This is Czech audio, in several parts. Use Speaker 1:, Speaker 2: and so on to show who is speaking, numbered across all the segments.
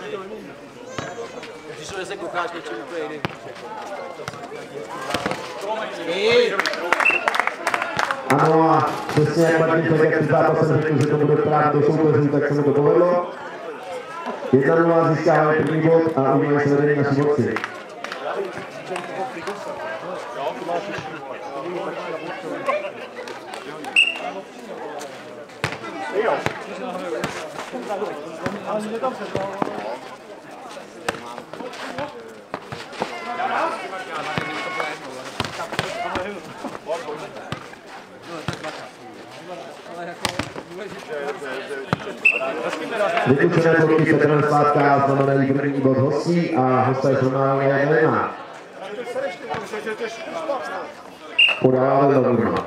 Speaker 1: Přišel, že se koukáš něčím úplně jiným.
Speaker 2: Ano, a přesně jak Martin Fleck před zápasem řekl, že to bude právě do soupeřů, tak se mu to povedlo. 1-0 získávají první bod a umějí se vedení naši borci. Vykučené bloky Petr Sládka znamenají první bod hostí a hosté zrovna 1-1. Podává Velda Burma.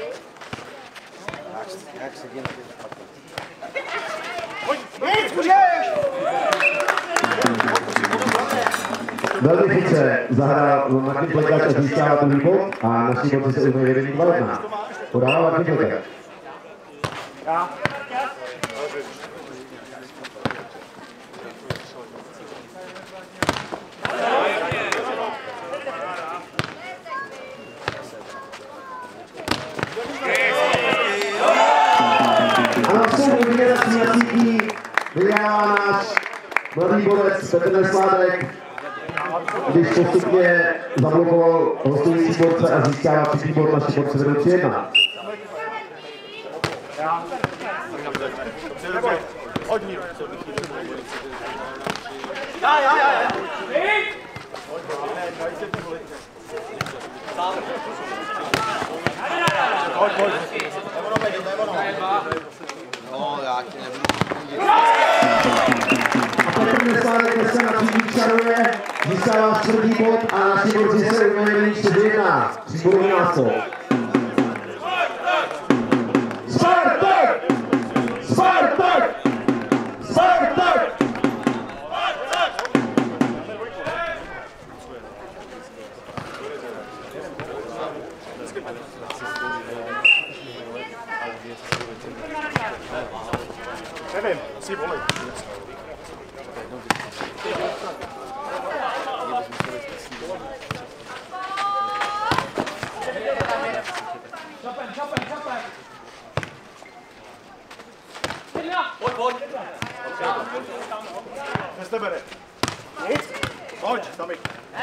Speaker 2: Velmi chytře zahrál Martin Fleck a získává první bod a naši borci se umějí vedení 2-1. Podává Martin Fleck. Vyhrává náš mladý borec Petr Sládek, když postupně zablokoval hostující borce a získává třetí bod, naši borci vedou 3-1.
Speaker 1: No, já ti nebudu.
Speaker 2: A Petr Sládek dneska na příští čaruje, získává čtvrtý bod a naši borci se umějí 4-1. 3bodový náskok. Spartak! Spartak! Spartak!
Speaker 3: Nevím, si volej.
Speaker 1: Pojď.
Speaker 3: Bez tebe jde. Nic? Pojď, Tamik.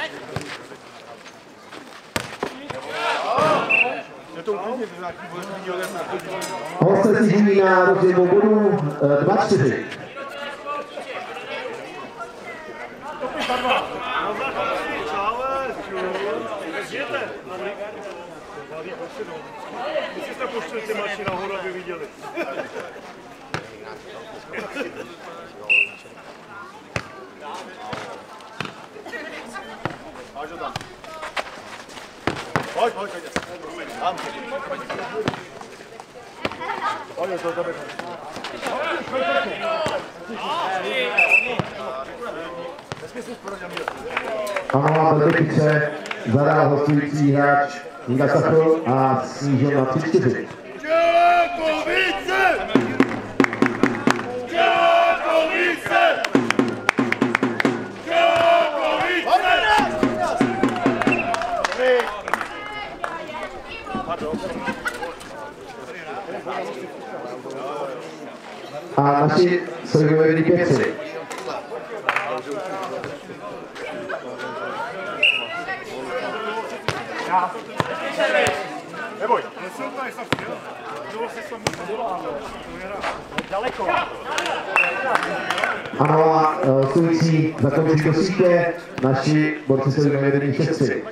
Speaker 3: Je to úplně nějaký výděl.
Speaker 2: Hosté si živí na rozdílnou bodu 2-4.
Speaker 3: Když jste pošli ty mači nahoru, aby viděli. Máš ho tam. Pojď, pojď. Tam. Pojď, to tebe.
Speaker 2: A velmi chytře zadal hostující hráč Inga Sachl a snížil na 3-4. A naši Sergejovi 5-3.
Speaker 3: Neboj.
Speaker 2: Ano, a stojící zakončí do sítě, naši borci se věnují vedení 6-3.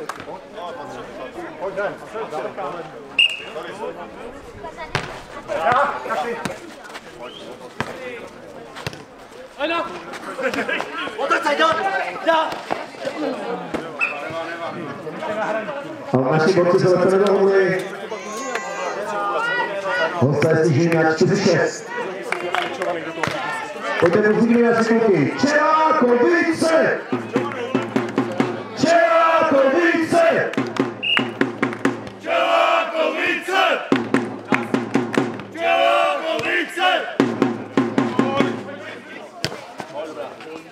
Speaker 2: A naši borci se lepe nedohodli. Hosté sníží na 4-6. Pojďte rozhodně na sekundky. Čelákovice! Čelákovice!
Speaker 3: Čelákovice! Čelákovice!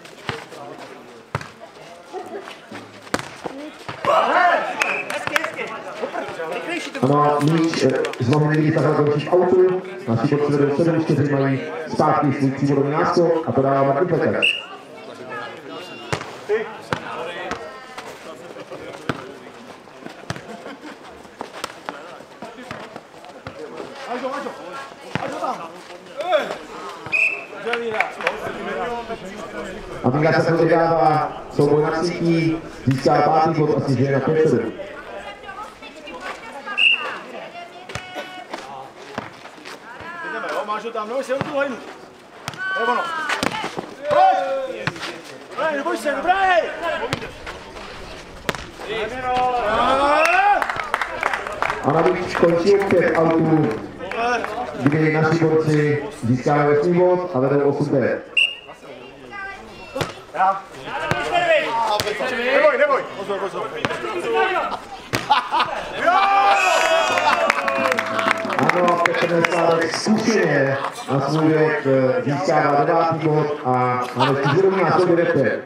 Speaker 2: Ano, míč z nohy nevidí takhle končí v autu. Naši borci vedou 7-4, mají zpátky svůj přívodový náskok a podává Martin Pekač. A Miga se rozhrává souboj na sítí, získá 5. bod a snižuje na 5-7.
Speaker 3: Máš ho tam, neboj se, on tu hojnu. To je ono. Pojď! Neboj se, dobrý!
Speaker 2: A navíc končí opět autů, kdy naši borci získávají 8 bod a vedou 8-9.
Speaker 3: Neboj! Pozor!
Speaker 2: Ano, Petr Nesládek zkušeně na svůj věk získává 9. bod a máme 4 násobky 9.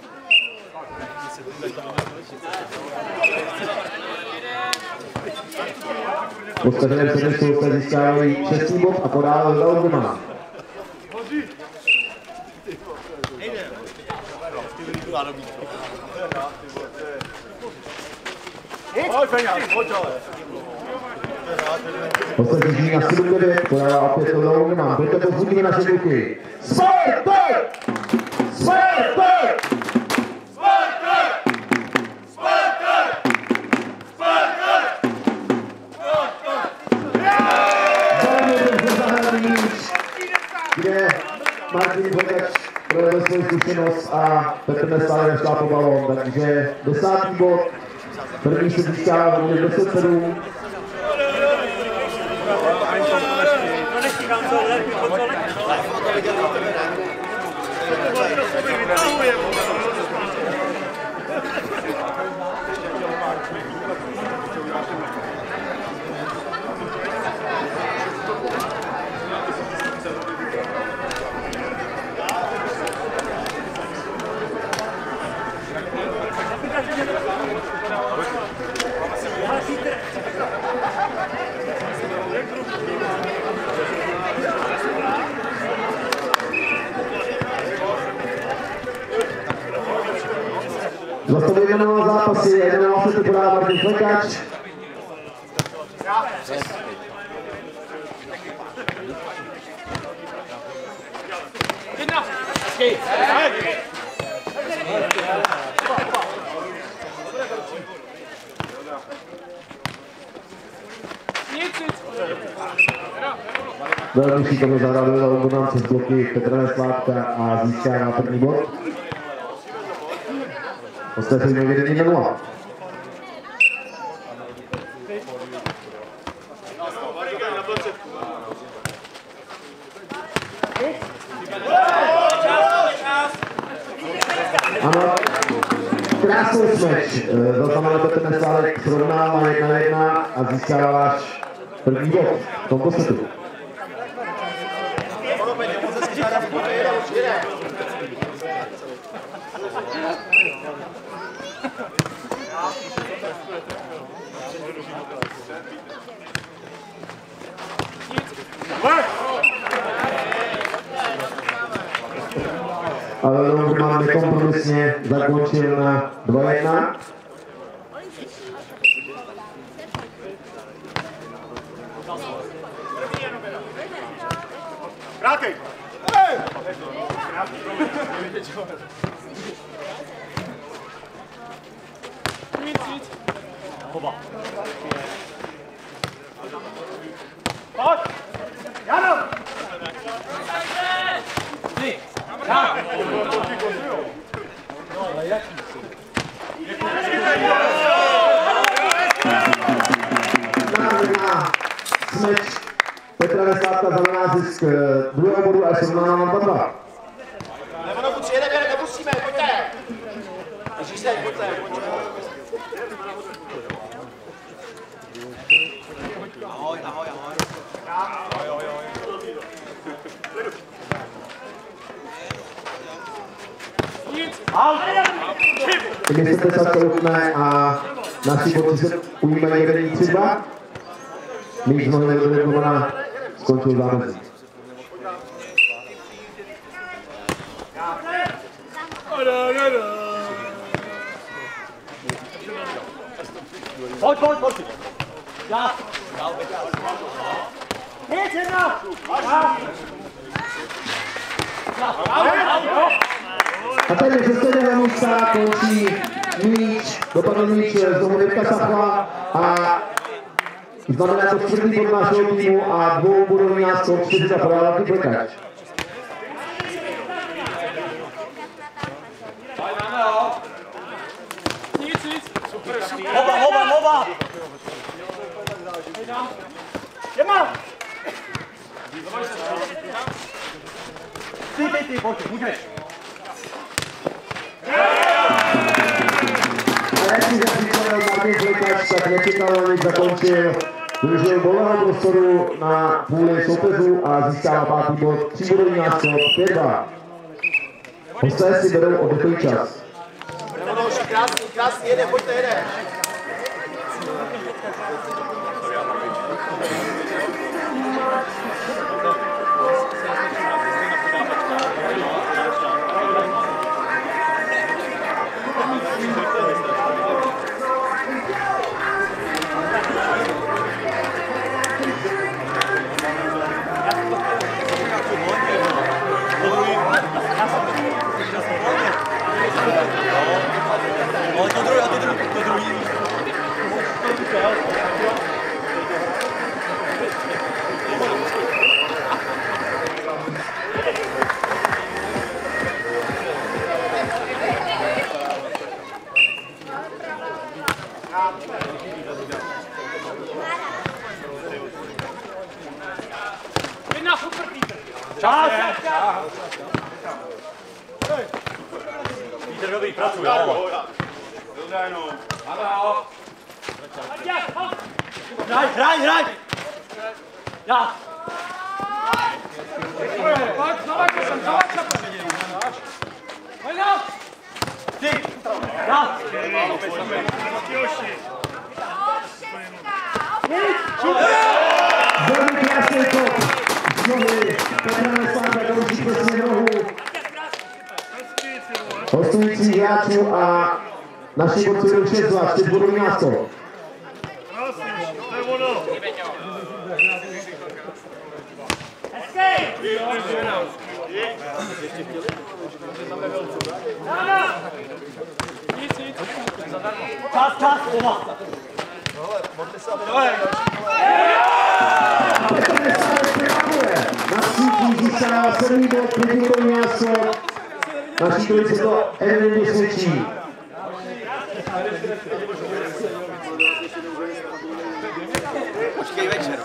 Speaker 2: Po každém přednesu se získávají 6. bod a podávají za Oldemana. Poslední na 7-9, podává opět to za Oldemana. Pojďte pozbudíme naše kluky. Spartak! Kde Martin Pekač projevil svou zkušenost a Petr Nesládek nešlápl balón, takže 10. bod, první se získává v 10-7. Zastavujeme na zápasy, 11 se podává Martin Pekač. Velmi šikovně zahrál za Oldemana přes bloky Petra Nesládka a získává první bod. Ostatní nevědění 1-0. Ano, krásný smeč. Zaznamená Petr Nesládek, srovnává 1-1 a získáváš první bod v tomto setu. Ale Oldemana nekompromisně zakončil na 2-1.
Speaker 3: Vrátej! Pojď! Jano!
Speaker 2: Smeč Petra Nesládka znamená zisk druhého bodu a srovnána na 2-2.
Speaker 1: Nebo nebuď jedeme, nemusíme, pojďte! Ježíš se, pojďte, pojďte. Ahoj.
Speaker 2: Když se Tesatka utne a naši borci se ujímají vedení 3-2. míč nohy Rodrigona skončil zámezí.
Speaker 3: Pojď. Já. Nic, jedna.
Speaker 2: A tady ze stejného místa končí míč, dopadl míč z domu Mirka Sachla a znamená to čtvrtý bod našeho týmu a dvoubodový náskok 4 za Pavel Klikač.
Speaker 3: Hova. Jdeme. Ty, pojď, můžeš.
Speaker 2: A jak si zapříklad Martin Klikač, tak nečekal, než zakončil, využil volného prostoru na půli soupeřů a získává 5. bod, 3bodový náskok 5-2. Hosté si berou oddechový čas.
Speaker 1: Krásný, jede, pojďte, jede.
Speaker 3: Pítr dobrý, pracuj, jo. Hraj! Já! Ty! Já!
Speaker 2: Velmi krásný kop z nohy Petra Nesláda končí přesně nohu hostujících hráčů a naši borci jdou 6-2, 4bodový náskok.
Speaker 3: Čas, Ova!
Speaker 2: Petr Nesláda reaguje. Na sítí získává 7. bod, 5bodový náskok. Naší trojici to evidentně svědčí.
Speaker 1: Počkej večer.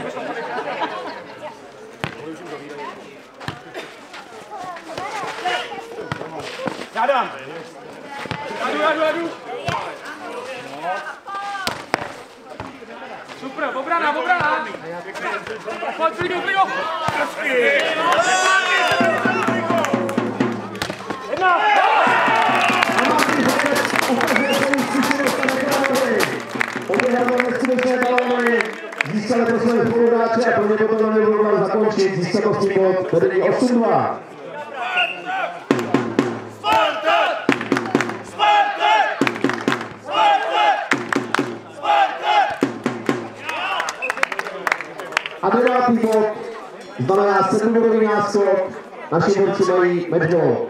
Speaker 3: Já dám! Jadu! Super, obrana! Pojď, klidu! Jedna!
Speaker 2: A Martin Klikač ukazuje svou zkušenost a nekrávali. Odehrával neskutečné balóny, získali pro své spoluhráče a pro ně potom nebylo zakončit, získat 8. bod, vedení 8-2. A 9. bod znamená 7bodový náskok, naši borci mají matchball.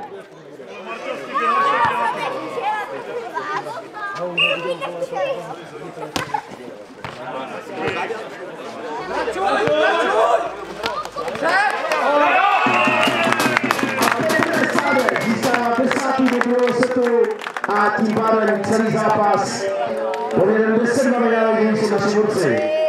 Speaker 2: Získává 10. bod druhého setu a tím pádem celý zápas. Po 10 medailí jsou naši borci.